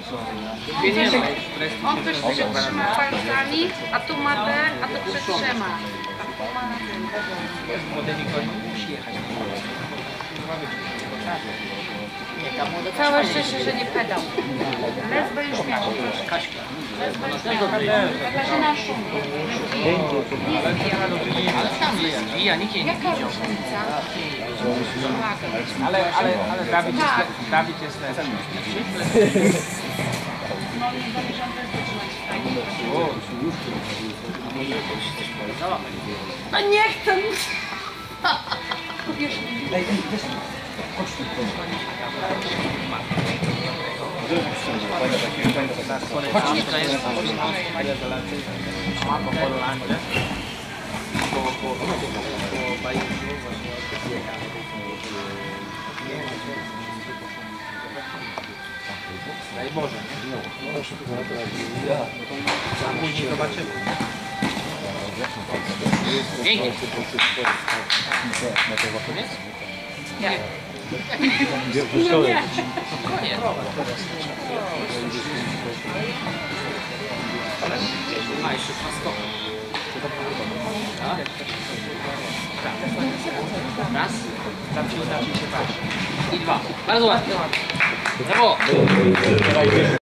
On też przytrzyma palcami, a tu ma te, a tu przytrzyma. A tu ma na tym. Całe szczęście, że nie pedał. Lesbę już miał. Lesbę już miał. Katarzyna szumi. Ale tam jest ja nikt nie Jaka różnica? Ale Dawid jest lepszy. No nie zamierzam też zaczynać w takim No nie chcę! Wiesz, Daj Boże. Później zobaczymy. Pięknie. nie. Koniec. A, jeszcze skok. Raz. Tam się uda się patrzeć. I dwa. Bardzo ładnie. Brawo.